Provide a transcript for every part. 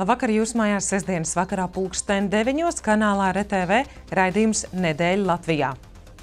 Labvakar, jūs mājās sestdienas vakarā 9:00 kanālā RTV raidījums Nedēļa Latvijā.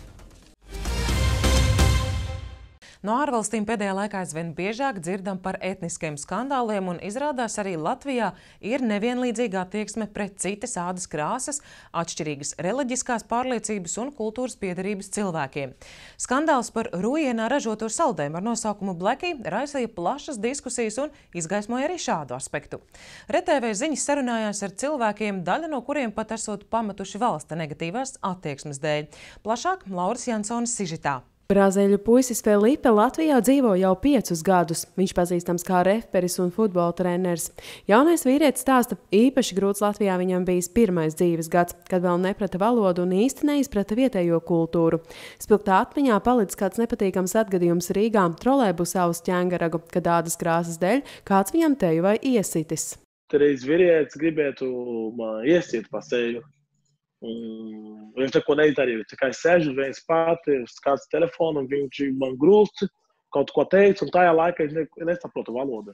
No ārvalstīm pēdējā laikā aizvien biežāk dzirdam par etniskiem skandāliem, un izrādās arī Latvijā ir nevienlīdzīga attieksme pret citas ādas krāsas, atšķirīgas reliģiskās pārliecības un kultūras piederības cilvēkiem. Skandāls par Rujienā ražoto saldējumu ar nosaukumu Blackie raisīja plašas diskusijas un izgaismoja arī šādu aspektu. RTV ziņas sarunājās ar cilvēkiem, daļa no kuriem pat esot pametuši valsta negatīvās attieksmes dēļ. Plašāk Lauras Jansonas sižetā. Brazīļu puisis Felipe Latvijā dzīvo jau 5 gadus. Viņš pazīstams kā referis un futbola treneris. Jaunais vīrietis stāsta, īpaši grūts Latvijā viņam bijis pirmais dzīves gads, kad vēl neprata valodu un īsti neizprata vietējo kultūru. Spilgtā atmiņā palicis kāds nepatīkams atgadījums Rīgā trolejbusā uz Ķēngaragu, kad ādas krāsas dēļ kāds viņam teju vai iesitis. Reiz vīrietis gribētu man iesiet pa seju. Viņš neko neizdarīja. Tikai sēžu viens pati, skats telefonu, un viņš man grūst, kaut ko teica, un tajā laikā viņš nesaprota valodu.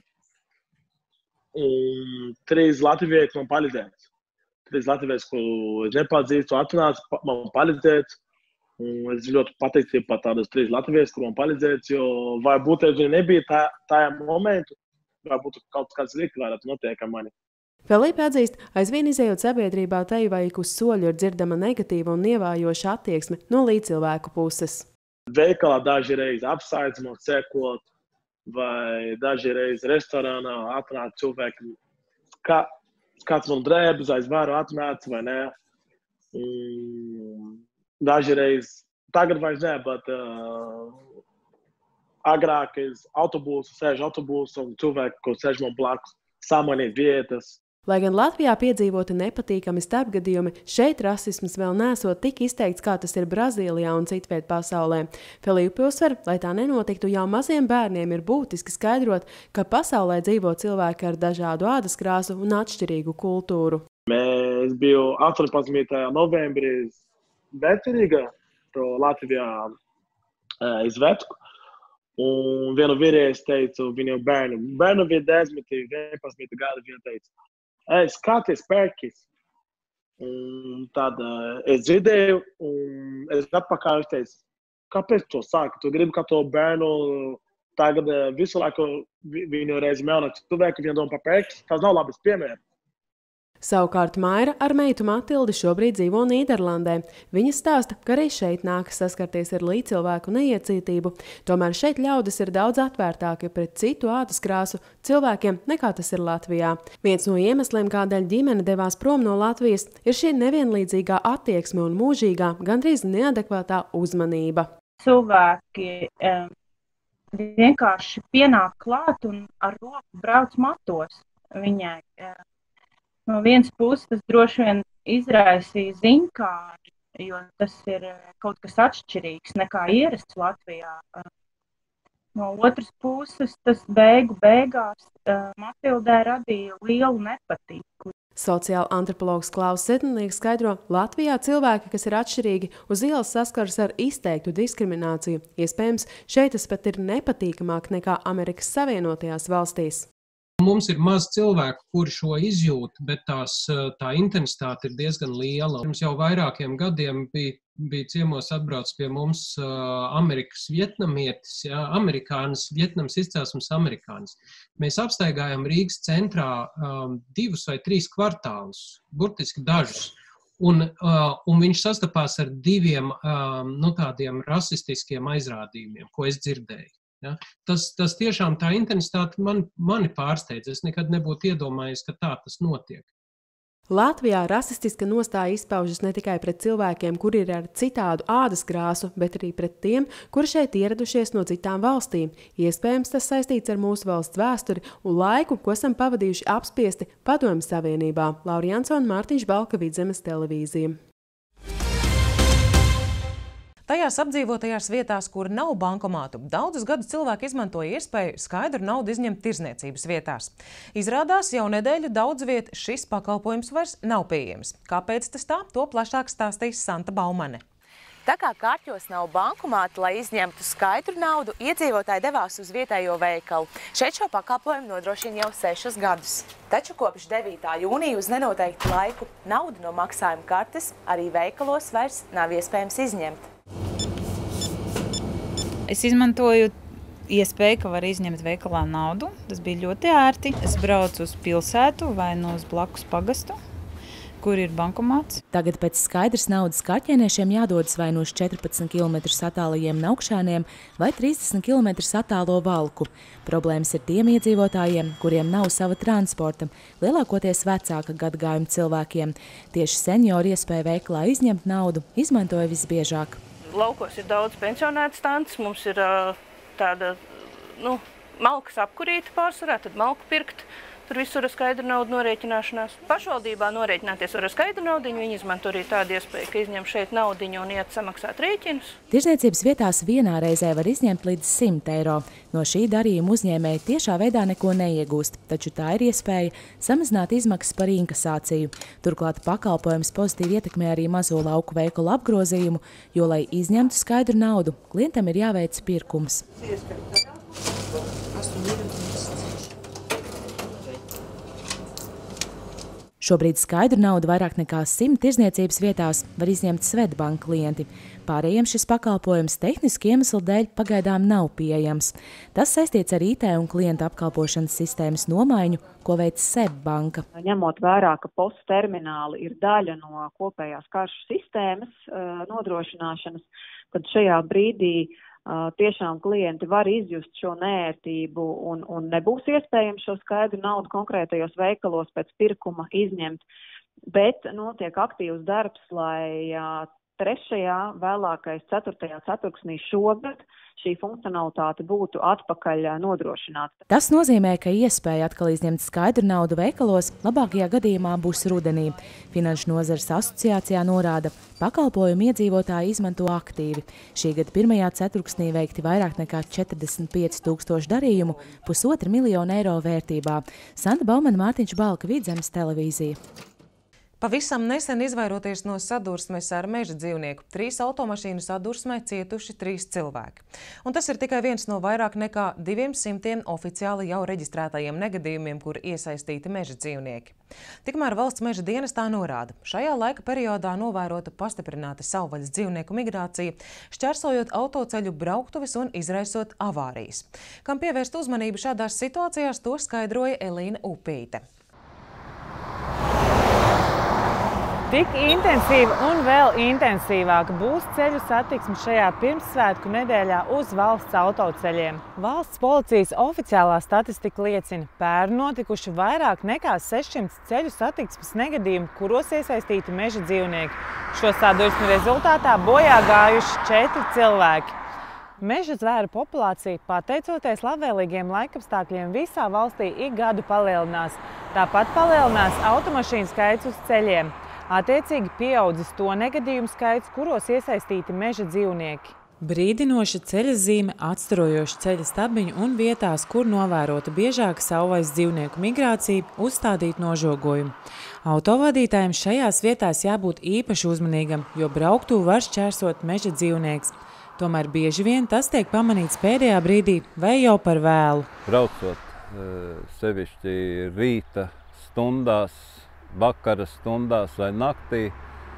3 latvieši man palīdzēja. 3 latvieši, ko es nepazīstu, atnāca man palīdzēt. Es ļoti pateicību par tādus 3 latvieši, ko man palīdzēja, jo varbūt es nebija tajā momentu, varbūt kaut kāds rīks varētu notiek ar mani. Felipe atzīst, aizvien izejot sabiedrībā teju vai ik uz soļu ir dzirdama negatīva un ievājoša attieksme no līdzcilvēku puses. Veikalā dažreiz apsaic man sekot, vai dažreiz restorānā atnāca cilvēki, kāds man drēbes aiz varu atnāca vai ne. Dažreiz, tagad vairs ne, bet agrāk es sēžu autobūsu un cilvēki, ko sēž man blakus, samanīt vietas. Lai gan Latvijā piedzīvoti nepatīkami starpgadījumi, šeit rasisms vēl nesot tik izteikts, kā tas ir Brazīlijā un citviet pasaulē. Felipe uzsver, lai tā nenotiktu, jau maziem bērniem ir būtiski skaidrot, ka pasaulē dzīvo cilvēki ar dažādu ādas krāsu un atšķirīgu kultūru. Mēs biju 18. novembrī Vecrīgā, Latvijā izvetku. Un vienu vīrietis teica viņu bērnu. Bērnu bija 10, 11 gadu, viņa teica, skaties pērkis. Un tad es dzirdēju, un es atpakaļ teicu, kāpēc to sāka? Tu gribi, ka to bērnu tagad visu laiku viņu reizi melna cilvēku, viņa doma par pērkis? Tas nav labs piemērs. Savukārt Maira ar meitu Matildi šobrīd dzīvo Nīderlandē. Viņa stāsta, ka arī šeit nākas saskarties ar līdzcilvēku neiecietību. Tomēr šeit ļaudis ir daudz atvērtāki pret citu ādas krāsu cilvēkiem nekā tas ir Latvijā. Viens no iemesliem, kādēļ ģimene devās prom no Latvijas, ir šī nevienlīdzīgā attieksme un mūžīgā, gandrīz neadekvātā uzmanība. Cilvēki vienkārši pienāk klāt un ar roku brauc matos viņai. No vienas puses tas droši vien izraisīja ziņkāri, jo tas ir kaut kas atšķirīgs nekā ierasts Latvijā. No otras puses tas beigās Matildē radīja lielu nepatīku. Sociāla antropologs Klaus Sedlnieks skaidro, Latvijā cilvēki, kas ir atšķirīgi, uz ielas saskaras ar izteiktu diskrimināciju. Iespējams, šeit tas pat ir nepatīkamāk nekā Amerikas Savienotajās valstīs. Mums ir maz cilvēku, kuri šo izjūt, bet tā intensitāte ir diezgan liela. Pirms jau vairākiem gadiem bija ciemos atbrauc pie mums Amerikas vietnamietis, amerikānis, Vietnams izcelsmes amerikānis. Mēs apstaigājām Rīgas centrā 2 vai 3 kvartālus, burtiski dažus. Un viņš sastapās ar 2 tādiem rasistiskiem aizrādījumiem, ko es dzirdēju. Ja? Tas tiešām tā intensitāte mani pārsteidz. Es nekad nebūtu iedomājies, ka tā tas notiek. Latvijā rasistiska nostāja izpaužas ne tikai pret cilvēkiem, kuri ir ar citādu ādas krāsu, bet arī pret tiem, kuri šeit ieradušies no citām valstīm. Iespējams, tas saistīts ar mūsu valsts vēsturi un laiku, ko esam pavadījuši apspiesti Padomju Savienībā. Laura Jansona, Mārtiņš Balka, Vidzemes televīzija. Tajās apdzīvotajās vietās, kur nav bankomātu, daudzus gadus cilvēki izmantoja iespēju skaidru naudu izņemt tirzniecības vietās. Izrādās, jau nedēļu daudz viet šis pakalpojums vairs nav pieejams. Kāpēc tas tā? To plašāk stāstīs Santa Baumane. Tā kā karķos nav bankomāta, lai izņemtu skaidru naudu, iedzīvotāji devās uz vietējo veikalu. Šeit šo pakalpojumu nodrošina jau 6 gadus. Taču kopš 9. jūnija uz nenoteiktu laiku naudu no maksājuma kartes arī veikalos vairs nav iespējams izņemt. Es izmantoju iespēju, ka var izņemt veikalā naudu. Tas bija ļoti ērti. Es braucu uz pilsētu vai uz blakus pagastu, kur ir bankomāts. Tagad pēc skaidras naudas karķēniešiem jādodas vai uz 14 km attālajiem Naukšēniem vai 30 km attālo Valku. Problēmas ir tiem iedzīvotājiem, kuriem nav sava transporta, lielākoties vecāka gadagājuma cilvēkiem. Tieši seniori iespēja veikalā izņemt naudu izmantoja visbiežāk. Laukos ir daudz pensionētu stands, mums ir tāda, malkas apkurīta pārsvarā, tad malku pirkt. Tur visur ar skaidru naudu norēķināšanās. Pašvaldībā norēķināties var ar skaidru naudiņu, viņi izmanto arī tādu iespēju, ka izņem šeit naudiņu un iet samaksāt rēķinus. Tirzniecības vietās vienā reizē var izņemt līdz 100 eiro. No šī darījuma uzņēmēji tiešā veidā neko neiegūst, taču tā ir iespēja samazināt izmaksas par inkasāciju. Turklāt pakalpojums pozitīvi ietekmē arī mazo lauku veikalu apgrozījumu, jo, lai izņemtu skaidru naudu, klientam ir jāveic pirkums. Šobrīd skaidru naudu vairāk nekā 100 tirzniecības vietās var izņemt Svetbank klienti. Pārējiem šis pakalpojums tehniski iemeslu dēļ pagaidām nav pieejams. Tas saistīts ar IT un klienta apkalpošanas sistēmas nomaiņu, ko veic SEB banka. Ņemot vērā, ka postu termināli ir daļa no kopējās karšu sistēmas nodrošināšanas, tad šajā brīdī tiešām klienti var izjust šo neērtību un nebūs iespējams šo skaidru naudu konkrētajos veikalos pēc pirkuma izņemt, bet notiek aktīvs darbs, lai 3. vēlākais 4. ceturksnī šogad šī funkcionalitāte būtu atpakaļ nodrošināta. Tas nozīmē, ka iespēja atkal izņemt skaidru naudu veikalos labākajā gadījumā būs rudenī. Finanšu nozares asociācijā norāda, pakalpojumu iedzīvotāji izmanto aktīvi. Šī gada 1. ceturksnī veikti vairāk nekā 45 000 darījumu, 1,5 miljonu eiro vērtībā. Santa Baumana, Mārtiņš Balka, Vidzemes televīzija. Pavisam nesen izvairoties no sadursmes ar meža dzīvnieku, 3 automašīnu sadursmē cietuši 3 cilvēki. Un tas ir tikai viens no vairāk nekā 200 oficiāli jau reģistrētajiem negadījumiem, kur iesaistīti meža dzīvnieki. Tikmēr valsts meža dienestā norāda, šajā laika periodā novērota pastiprināta savvaļas dzīvnieku migrācija, šķērsojot autoceļu brauktuves un izraisot avārijas. Kam pievērst uzmanību šādās situācijās, to skaidroja Elīna Upīte. Tik intensīva un vēl intensīvāka būs ceļu satiksme šajā pirmssvētku nedēļā uz valsts autoceļiem. Valsts policijas oficiālā statistika liecina, pērn notikuši vairāk nekā 600 ceļu satiksmes negadījumu, kuros iesaistīti meža dzīvnieki. Šo sadursmi rezultātā bojā gājuši 4 cilvēki. Meža zvēru populācija, pateicoties labvēlīgiem laikapstākļiem, visā valstī ik gadu palielinās. Tāpat palielinās automašīnu skaits uz ceļiem. Attiecīgi pieaudzis to negadījumu skaits, kuros iesaistīti meža dzīvnieki. Brīdinoša ceļa zīme, atstarojoša ceļa stabiņu un vietās, kur novērota biežāka savvaļas dzīvnieku migrācija, uzstādīt nožogojumu. Autovadītājiem šajās vietās jābūt īpaši uzmanīgam, jo brauktuvi var šķērsot meža dzīvnieks. Tomēr bieži vien tas tiek pamanīts pēdējā brīdī vai jau par vēlu. Braucot sevišķi rīta stundās, vakara stundās vai naktī,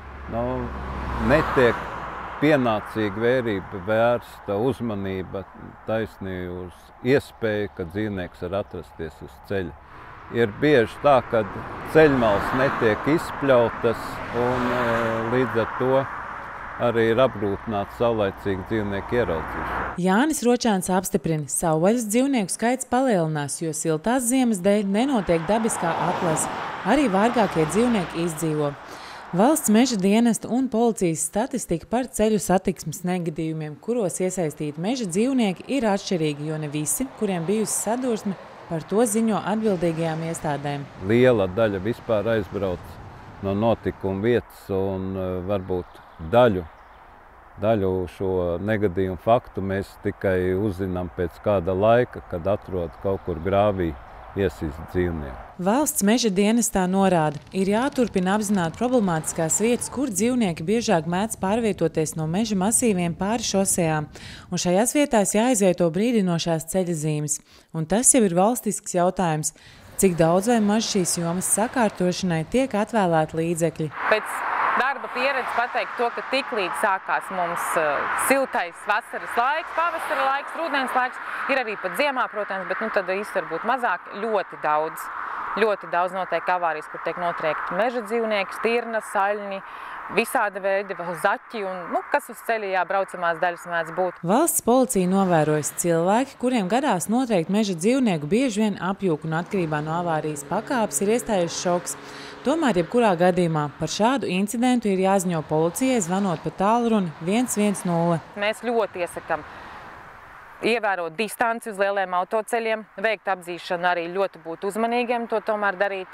netiek pienācīga vērība vērsta uzmanība taisnī uz iespēju, ka dzīvnieks var atrasties uz ceļa. Ir bieži tā, ka ceļmals netiek izpļautas un līdz ar to arī ir apgrūtināta saulaicīga dzīvnieku ieraudzīšana. Jānis Ročāns apstiprina, savvaļas dzīvnieku skaits palielinās, jo siltās ziemas dēļ nenotiek dabiskā atlase. Arī vārgākie dzīvnieki izdzīvo. Valsts meža dienesta un policijas statistika par ceļu satiksmes negadījumiem, kuros iesaistīti meža dzīvnieki, ir atšķirīgi, jo ne visi, kuriem bijusi sadursme, par to ziņo atbildīgajām iestādēm. Liela daļa vispār aizbrauc no notikuma vietas un varbūt daļu šo negadījumu faktu mēs tikai uzzinām pēc kāda laika, kad atrod kaut kur grāvī iesist dzīvnieku. Valsts meža dienestā norāda, ir jāturpina apzināt problemātiskās vietas, kur dzīvnieki biežāk mēdz pārvietoties no meža masīviem pāri šosejām, un šajās vietās jāizvieto brīdinošās ceļazīmes. Un tas jau ir valstisks jautājums, cik daudz vai maz šīs jomas sakārtošanai tiek atvēlēti līdzekļi. Pēc darba pieredze pateikt to, ka tiklīdz sākās mums siltais vasaras laiks, pavasara laiks, rudens laiks, ir arī pat ziemā, protams, bet tad īsti varbūt mazāk, ļoti daudz notiek avārijas, kur tiek notriekti meža dzīvnieki, stirnas, saļņi, visāda veida vēl zaķi un, kas uz ceļā braucamās daļas mēdz būt. Valsts policija novērojas cilvēki, kuriem gadās notriekt meža dzīvnieku, bieži vien apjūk un atkarībā no avārijas pakāpes ir iestājies šoks. Tomēr, jebkurā gadījumā par šādu incidentu ir jāziņo policijai, zvanot pa tālruni 110. Mēs ļoti iesakām ievērot distanci uz lieliem autoceļiem, veikt apzīšanu arī ļoti būt uzmanīgiem to tomēr darīt.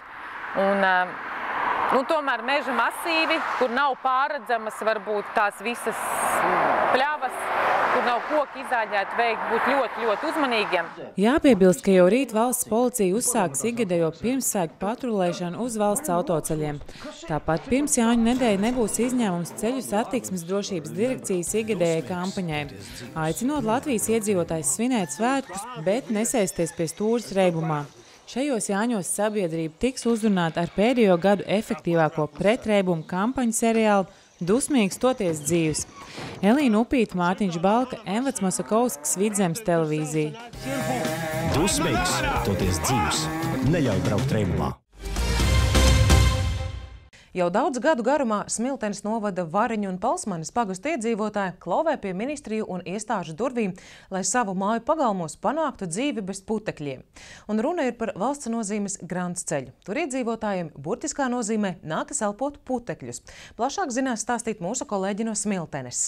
Un tomēr meža masīvi, kur nav pārredzamas varbūt tās visas pļavas, kur nav koki izāģēti, veikt būt ļoti uzmanīgiem. Jāpiebilst, ka jau rīt valsts policija uzsāks ikgadējo pirmssvētku patrulēšanu uz valsts autoceļiem. Tāpat pirms Jāņu nedēļa nebūs izņēmums Ceļu satiksmes drošības direkcijas ikgadējai kampaņai, aicinot Latvijas iedzīvotājus svinēt svētkus, bet nesēsties pie stūres reibumā. Šajos Jāņos sabiedrība tiks uzrunāta ar pēdējo gadu efektīvāko pretreibumu kampaņu seriālu Dusmīgs toties dzīvs. Elīna Upīta, Mārtiņš Balka, Envats Masakovskis, Vidzemes televīzija. Dusmīgs toties dzīvs. Neļauj braukt reibumā. Jau daudz gadu garumā Smiltenes novada Variņu un Palsmanes pagastu iedzīvotāji klauvē pie ministriju un iestāžu durvīm, lai savu māju pagalmos panāktu dzīvi bez putekļiem. Un runa ir par valsts nozīmes Grants ceļu. Tur iedzīvotājiem burtiskā nozīmē nākas elpot putekļus. Plašāk zinās stāstīt mūsu kolēģi no Smiltenes.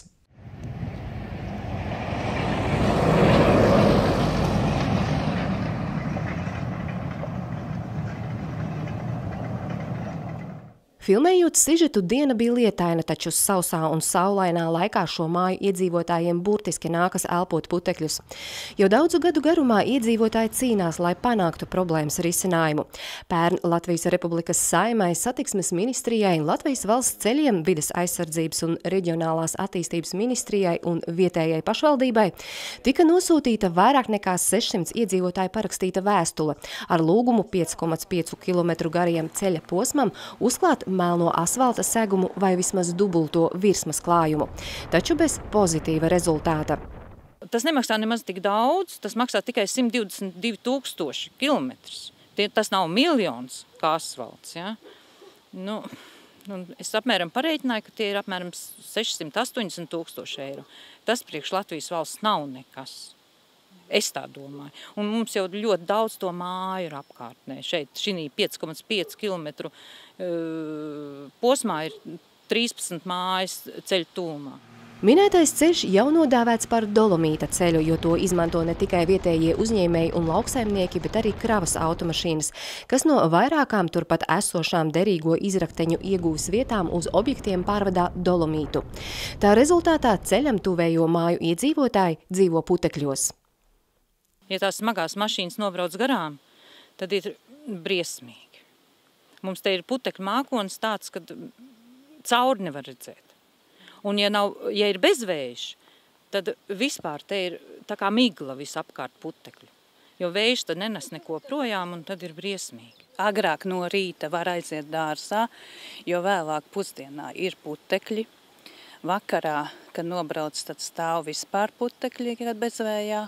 Filmējot sižetu, diena bija lietaina, taču sausā un saulainā laikā šo māju iedzīvotājiem burtiski nākas elpot putekļus. Jau daudzu gadu garumā iedzīvotāji cīnās, lai panāktu problēmas risinājumu. Pērn Latvijas Republikas Saeimai, Satiksmes ministrijai, Latvijas valsts ceļiem, Vides aizsardzības un reģionālās attīstības ministrijai un vietējai pašvaldībai tika nosūtīta vairāk nekā 600 iedzīvotāju parakstīta vēstule ar lūgumu 5,5 km garajam ceļa posmam uzklāt melno asfalta segumu vai vismaz dubulto virsmas klājumu, taču bez pozitīva rezultāta. Tas nemaksā nemaz tik daudz, tas maksā tikai 122 000 kilometrus. Tas nav miljons kā asfalts. Ja? Es apmēram pareiķināju, ka tie ir apmēram 680 000 eiro. Tas priekš Latvijas valsts nav nekas. Es tā domāju. Un mums jau ļoti daudz to māju ir apkārtnē. Šeit šī 5,5 km posmā ir 13 mājas ceļu tūmā. Minētais ceļš jau nodāvēts par Dolomīta ceļu, jo to izmanto ne tikai vietējie uzņēmēji un lauksaimnieki, bet arī kravas automašīnas, kas no vairākām turpat esošām derīgo izrakteņu iegūs vietām uz objektiem pārvadā Dolomītu. Tā rezultātā ceļam tuvējo māju iedzīvotāji dzīvo putekļos. Ja tās smagās mašīnas nobrauc garām, tad ir briesmīgi. Mums te ir putekļu mākonis tāds, ka cauri nevar redzēt. Un ja ir bezvējš, tad vispār te ir tā kā migla visapkārt putekļu. Jo vējš tad nenes neko projām un tad ir briesmīgi. Agrāk no rīta var aiziet dārzā, jo vēlāk pusdienā ir putekļi. Vakarā, kad nobrauc, tad stāv vispār putekļi, kad bezvējā.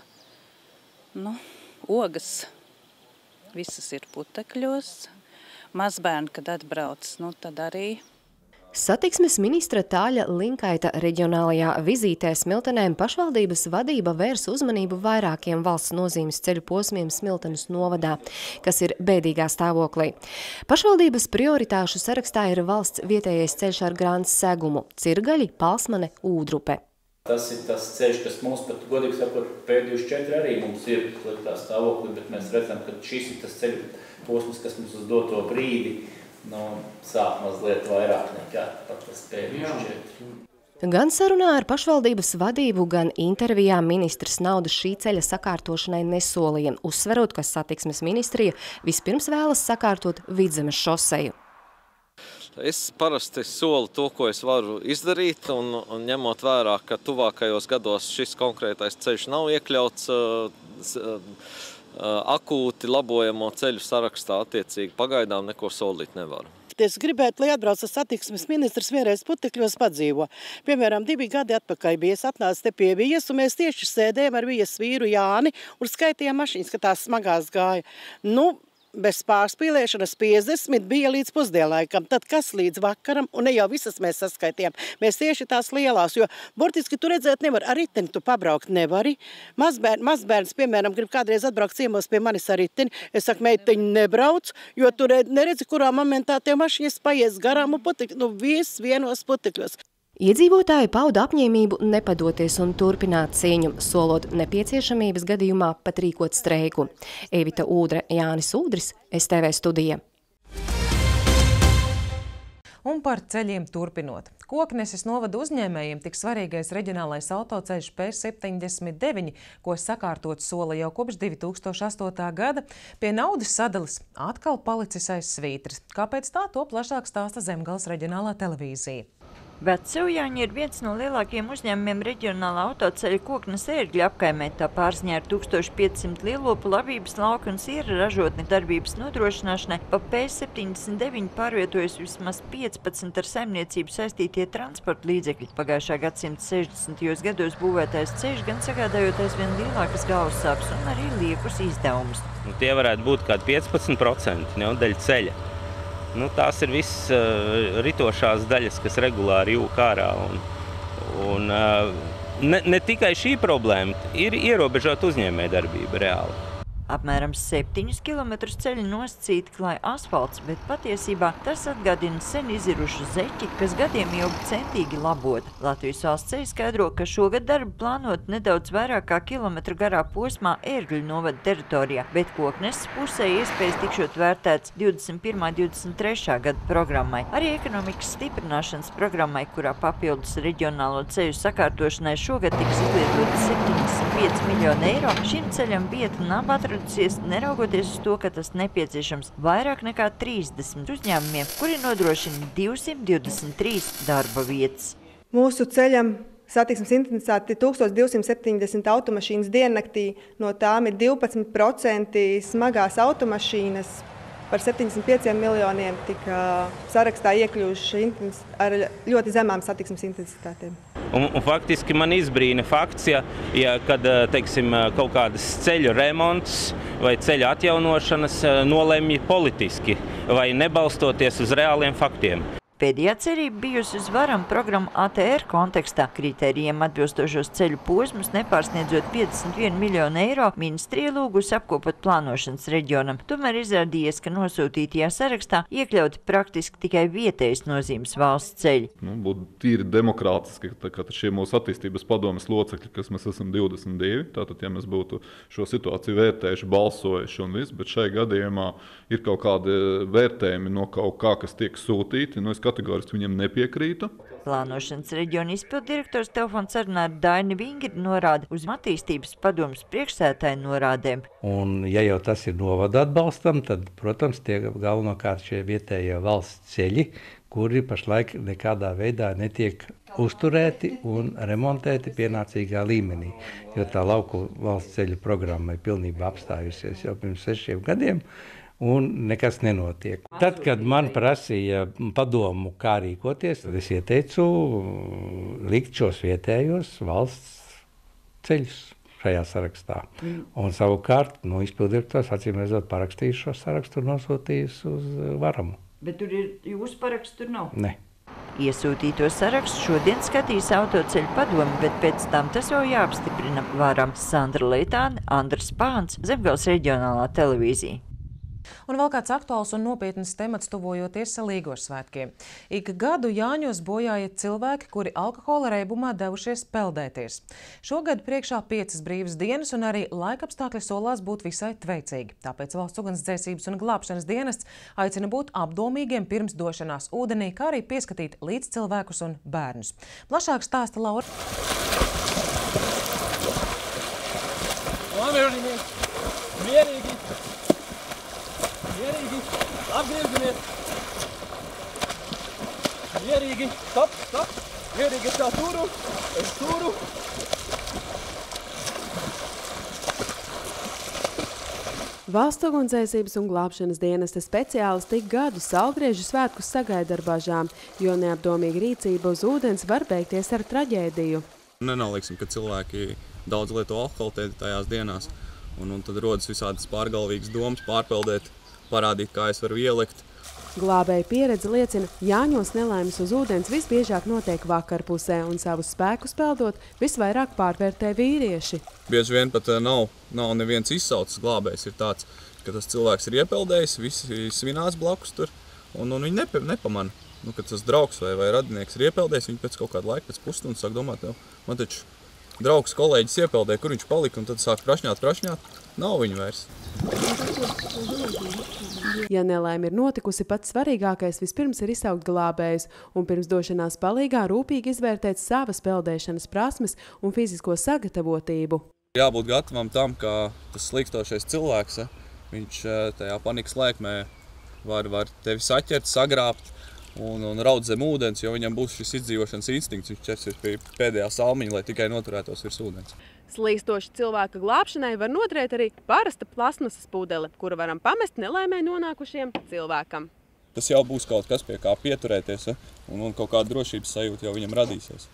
Ogas visas ir putekļos. Mazbērni, kad atbrauc, tad arī. Satiksmes ministra Tāļa Linkaita reģionālajā vizītē Smiltenēm pašvaldības vadība vērs uzmanību vairākiem valsts nozīmes ceļu posmiem Smiltenes novadā, kas ir bēdīgā stāvoklī. Pašvaldības prioritāšu sarakstā ir valsts vietējais ceļš ar Grants segumu – Cirgaļi, Palsmane, Ūdrupe. Tas ir tas ceļš, kas mums pat, godīgi sakot, P24 arī mums ir sliktā stāvokli, bet mēs redzam, ka šis ir tas ceļu posms, kas mums uz doto brīdi sāk mazliet vairāk nekā pat tas P24. Gan sarunā ar pašvaldības vadību, gan intervijā ministrs naudas šī ceļa sakārtošanai nesolīja, uzsverot, ka satiksmes ministrija vispirms vēlas sakārtot Vidzemes šoseju. Es parasti solu to, ko es varu izdarīt, un ņemot vērā, ka tuvākajos gados šis konkrētais ceļš nav iekļauts akūti labojamo ceļu sarakstā, attiecīgi pagaidām neko solīt nevaru. Es gribētu, lai atbrauc satiksmes ministrs vienreiz Putekļos padzīvo. Piemēram, 2 gadi atpakaļ bija, es atnācu te pie Vijas, un mēs tieši sēdējām ar Vijas vīru Jāni un skaitījām mašīnas, ka tās smagās gāja. Bez pārspīlēšanas 50 bija līdz pusdienlaikam, tad kas līdz vakaram, un ne jau visas mēs saskaitījām. Mēs tieši tās lielās, jo burtiski tu redzēt nevar, ar riteni tu pabraukt nevari. Mazbērns, piemēram, grib kādreiz atbraukt ciemos pie manis ar riteni. Es saku, meiteņi nebrauc, jo tu neredzi, kurā momentā tie mašīnas paies garām un putekļi, viss vienos putekļos. Iedzīvotāji pauda apņēmību nepadoties un turpināt cīņu, solot nepieciešamības gadījumā pat rīkot streiku. Evita Ūdre, Jānis Ūdris, STV studija. Un par ceļiem turpinot. Kokneses novada uzņēmējiem tik svarīgais reģionālais autoceļš P79, ko sakārtot sola jau kopš 2008. gada, pie naudas sadalas atkal palicis aiz svītras. Kāpēc tā, to plašāk stāsta Zemgales reģionālā televīzija. Vecsilvjāņi ir viens no lielākajiem uzņēmumiem reģionālā autoceļa Koknes ērgļa apkaimē. Tā pārziņā ar 1500 lielopu labības lauku un siera ražotni darbības nodrošināšanai pa P79 pārvietojas vismaz 15 ar saimniecību saistītie transporta līdzekļi. Pagājušā gadsimta 60. gados būvētais ceļš gan sagādājot aizvien lielākas galvas sāpes un arī liekus izdevumus. Tie varētu būt kādi 15% daļa ceļa. Tās ir visas ritošās daļas, kas regulāri jūk ārā. Ne tikai šī problēma, ir ierobežota uzņēmējdarbība reāli. Apmēram 7 kilometrus ceļa nosacīti klāj asfalts, bet patiesībā tas atgādina sen izirušu zeķi, kas gadiem ilgi centīgi labot. Latvijas valsts ceļi skaidro, ka šogad darbu plānot nedaudz vairāk kā kilometru garā posmā Ērgļu novada teritorijā, bet Kokneses pusē iespējas tikšot vērtēts 21. 23. gada programmai. Arī ekonomikas stiprināšanas programmai, kurā papildus reģionālo ceļu sakārtošanai šogad tiks izlietoti 75 miljoni eiro, šim ceļam vieta nav atradusies, neraugoties uz to, ka tas nepieciešams vairāk nekā 30 uzņēmumiem, kuri nodrošina 223 darba vietas. Mūsu ceļam satiksmes intensitāte ir 1270 automašīnas diennaktī, no tām ir 12% smagās automašīnas. Par 75 miljoniem tika sarakstā iekļuvuši ar ļoti zemām satiksmes intensitātēm. Un faktiski man izbrīna fakts, kad teiksim, kaut kādas ceļu remonts vai ceļu atjaunošanas nolemj politiski vai nebalstoties uz reāliem faktiem. Pēdējā cerība bijusi uz varam programmu ATR kontekstā. Kritērijiem atbilstošos ceļu posmus nepārsniedzot 51 miljonu eiro, ministrija lūgusi apkopot plānošanas reģionam. Tomēr izrādījies, ka nosūtītajā sarakstā iekļauti praktiski tikai vietējas nozīmes valsts ceļi. Būtu tīri demokrātiski, ka šie mūsu attīstības padomes locekļi, kas mēs esam 22, tātad, ja mēs būtu šo situāciju vērtējuši, balsojuši un viss, bet šai gadījumā ir kaut kādi vērtējumi no kaut kā, kas tiek sūtīti. Es kategoriski viņam nepiekrītu. Plānošanas reģiona izpildirektors telefons sarunā ar Daini Vingri norāda uz attīstības padomes priekšsēdētāju norādēm. Un ja jau tas ir novada atbalstam, tad, protams, tie galvenokārt šie vietējie valsts ceļi, kuri pašlaik nekādā veidā netiek uzturēti un remontēti pienācīgā līmenī. Jo tā lauku valsts ceļu programma ir pilnībā apstājusies jau pirms 6 gadiem. Un nekas nenotiek. Tad, kad man prasīja padomu, kā rīkoties, tad es ieteicu likt šos vietējos valsts ceļus šajā sarakstā. Un savukārt, izpildirektors acīmredzot parakstījis šo sarakstu un nosūtījis uz varamu. Bet tur ir jūsu paraksts, tur nav? Ne. Iesūtīto sarakstu šodien skatīs autoceļu padomi, bet pēc tam tas jau jāapstiprina varam. Sandra Leitāne, Andris Pāns, Zemgales reģionālā televīzija. Un vēl kāds aktuāls un nopietns temats tuvojoties Līgošu svētkiem. Ik gadu Jāņos bojāja cilvēki, kuri alkohola reibumā devušies peldēties. Šogad priekšā 5 brīvas dienas un arī laikapstākļi solās būt visai tveicīgi. Tāpēc Valsts ugunsdzēsības un glābšanas dienests aicina būt apdomīgiem pirms došanās ūdenī, kā arī pieskatīt līdz cilvēkus un bērnus. Plašāk stāsta Laura. Mierīgi! Mierīgi! Apgriežamies! Mierīgi! Stop! Stop! Mierīgi es tā turu! Es turu! Valsts ugunsdzēsības un glābšanas dienesta speciālisti gadu Saulgriežu svētkus sagaida ar bažām, jo neapdomīga rīcība uz ūdens var beigties ar traģēdiju. Nenolieksim, ka cilvēki daudz lieto alkoholu tajās dienās. Un tad rodas visādas pārgalvīgas domas, pārpeldēt, parādīt, kā es varu ielikt. Glābēja pieredze liecina, Jāņos nelaimes uz ūdens visbiežāk notiek vakarpusē un savus spēkus peldot visvairāk pārvērtē vīrieši. Bieži vien pat nav neviens izsaucis glābējs. Ir tāds, ka tas cilvēks ir iepeldējis, visi svinās blakus tur, un viņi nepamana. Kad tas draugs vai radinieks ir iepeldējis, viņi pēc kaut kāda laika, pēc pusstundas sāk domāt, man taču draugs, kolēģis iepeldēja, kur viņš palika, un tad sāk prašņāt. Nav viņa vairs. Ja nelaime ir notikusi, pats svarīgākais vispirms ir izsaukt glābējus un pirms došanās palīgā rūpīgi izvērtēt savas peldēšanas prasmes un fizisko sagatavotību. Jābūt gatavam tam, ka tas slikstošais cilvēks, viņš tajā panikas lēkmē var tevi saķert, sagrābt un raud zem ūdens, jo viņam būs šis izdzīvošanas instinkts, viņš ķersies pie pēdējā salmiņa, lai tikai noturētos virs ūdens. Slīkstoša cilvēka glābšanai var noderēt arī parasta plasmasas pudele, kuru varam pamest nelaimē nonākušiem cilvēkam. Tas jau būs kaut kas, pie kā pieturēties, un kaut kāda drošības sajūta jau viņam radīsies.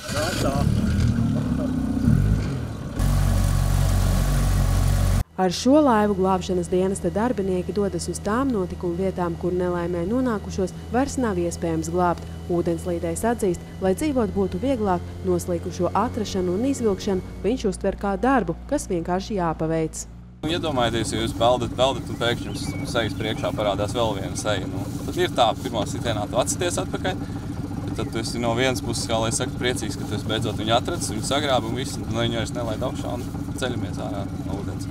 Ar šo laivu glābšanas dienesta darbinieki dodas uz tām notikumu vietām, kur nelaimē nonākušos vairs nav iespējams glābt. Ūdenslīdējs atzīst, lai dzīvot būtu vieglāk, noslīkušo atrašanu un izvilkšanu viņš uztver kā darbu, kas vienkārši jāpaveic. Iedomājieties, ja jūs peldat un pēkšņi jums sejas priekšā parādās vēl viena seja. Tad ir tā, pirmā sitienā tu atsities atpakaļ, bet tad tu esi no vienas puses, kā lai saka, priecīgs, ka tu esi beidzot viņu atradis, viņu sagrābi un viss, un viņu vairs nelaid augšā un ceļamies ārā no ūdens.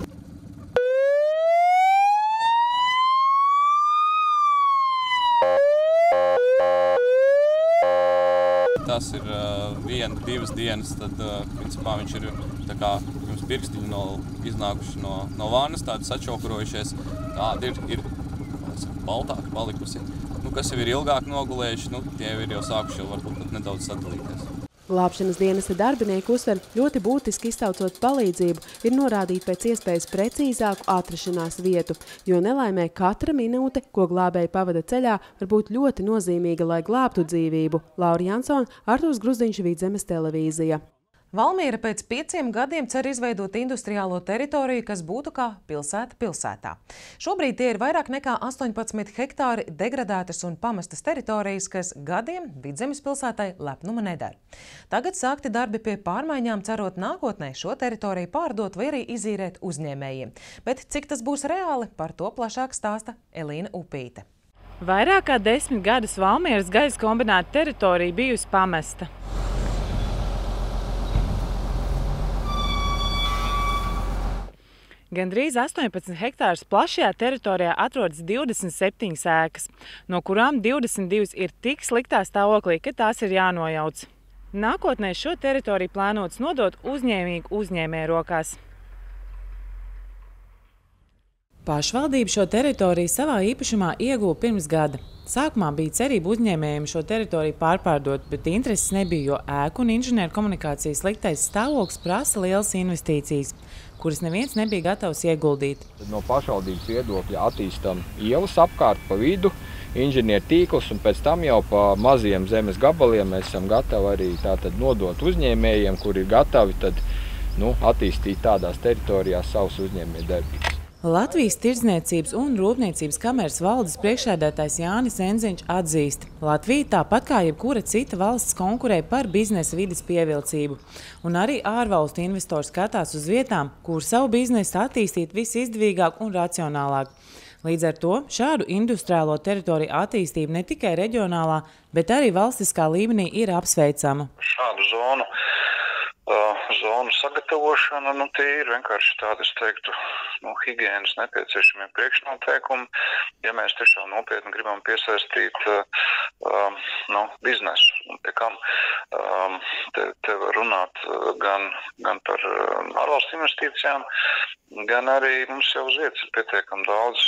Tas ir 1-2 dienas, tad principā viņš ir tā kā jums pirkstiņi iznākuši no vānas, tādi sačokurojušies, tādi ir baltāki palikusi. Kas jau ir ilgāk nogulējuši, tie ir jau sākuši varbūt pat nedaudz sadalīties. Glābšanas dienesta darbinieki uzsver, ļoti būtiski iztaucot palīdzību, ir norādīt pēc iespējas precīzāku atrašanās vietu, jo nelaimē katra minūte, ko glābēji pavada ceļā, var būt ļoti nozīmīga, lai glābtu dzīvību. Laura Jansone, Artūrs Gruzdiņš, Vidzemes televīzija. Valmiera pēc 5 gadiem cer izveidot industriālo teritoriju, kas būtu kā pilsēta pilsētā. Šobrīd tie ir vairāk nekā 18 hektāri degradētas un pamestas teritorijas, kas gadiem Vidzemes pilsētai lepnuma nedara. Tagad sākti darbi pie pārmaiņām, cerot nākotnē šo teritoriju pārdot vai arī izīrēt uzņēmējiem. Bet cik tas būs reāli, par to plašāk stāsta Elīna Upīte. Vairāk kā 10 gadus Valmieras gaisa kombināta teritorija bijusi pamesta. Gandrīz 18 hektārus plašajā teritorijā atrodas 27 ēkas, no kurām 22 ir tik sliktā stāvoklī, ka tās ir jānojauc. Nākotnē šo teritoriju plānots nodot uzņēmīgu uzņēmēju rokās. Pašvaldība šo teritoriju savā īpašumā ieguva pirms gada. Sākumā bija cerība uzņēmējiem šo teritoriju pārpārdot, bet intereses nebija, jo ēku un inženieru komunikācijas sliktais stāvoklis prasa lielas investīcijas, kuras neviens nebija gatavs ieguldīt. No pašvaldības viedokļa attīstam ielas apkārt pa vidu, inženieru tīklus, un pēc tam jau pa maziem zemes gabaliem mēs esam gatavi arī tātad nodot uzņēmējiem, kuri ir gatavi tad, attīstīt tādās teritorijās savus uzņēmēju darbības. Latvijas Tirdzniecības un Rūpniecības kameras valdes priekšsēdētājs Jānis Enziņš atzīst, Latvija tāpat kā jebkura cita valsts konkurē par biznesa vides pievilcību. Un arī ārvalstu investori skatās uz vietām, kur savu biznesu attīstīt visizdevīgāk un racionālāk. Līdz ar to šādu industriālo teritoriju attīstība ne tikai reģionālā, bet arī valstiskā līmenī ir apsveicama. Šādu zonu sagatavošana, tie ir vienkārši tādi, es teiktu, higienas nepieciešamie priekšnoteikumi, ja mēs tiešām nopietni gribam piesaistīt biznesu. Un pie kam te var runāt gan par ārvalstu investīcijām, gan arī mums jau uz vietas ir pietiekami daudz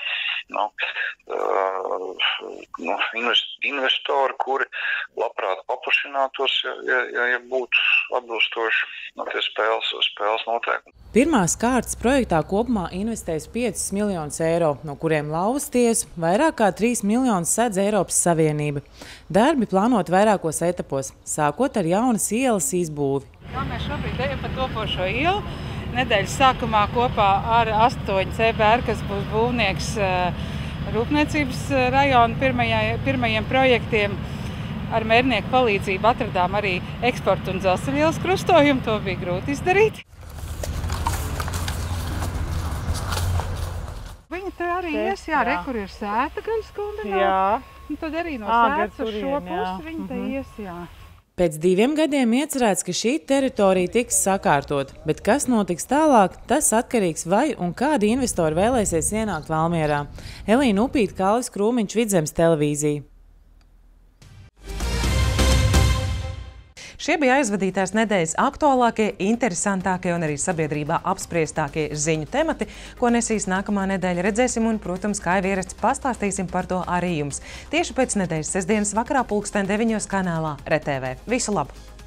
investori, kuri labprāt paplašinātos, ja būtu atbilstoši tie spēles noteikumi. Pirmās kārtas projektā kopumā investēs 5 miljonus eiro, no kuriem lauvas tiesu vairāk kā 3 miljonus sedz Eiropas Savienība. Darbi plānot vairākos etapos, sākot ar jaunas ielas izbūvi. Mēs šobrīd ejam pa topošo ielu. Nedēļas sākumā kopā ar 8 CBR, kas būs būvnieks Rūpniecības rajona pirmajiem projektiem. Ar mērnieku palīdzību atradām arī eksporta un dzelzceļa ielas krustojumu. To bija grūti izdarīt. Viņa te arī ies, kur ir sēta gan skombināt. Jā. Un tad arī no sētas uz šo pusi viņa te ies, Pēc 2 gadiem iecerēts, ka šī teritorija tiks sakārtot, bet kas notiks tālāk, tas atkarīgs vai un kādi investori vēlēsies ienākt Valmierā. Elīna Upīte, Kalvis Krūmiņš, Vidzemes televīzija. Šie bija aizvadītās nedēļas aktuālākie, interesantākie un arī sabiedrībā apspriestākie ziņu temati, ko nesīs nākamā nedēļa. Redzēsim un, protams, kā jau ierasts, pastāstīsim par to arī jums. Tieši pēc nedēļas sestdienas vakarā 9:00 kanālā RTV. Visu labu!